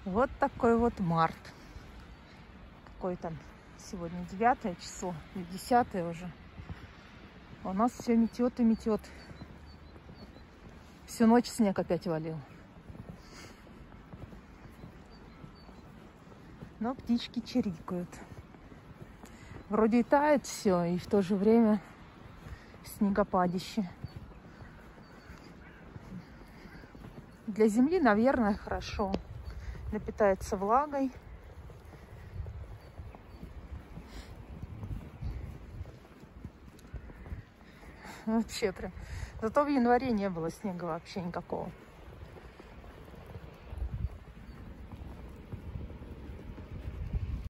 Вот такой вот март. Какой там сегодня 9 число, 10 уже. У нас все метет и метет. Всю ночь снег опять валил. Но птички чирикают. Вроде и тает все, и в то же время снегопадище. Для земли, наверное, хорошо. Напитается влагой. Вообще прям. Зато в январе не было снега вообще никакого.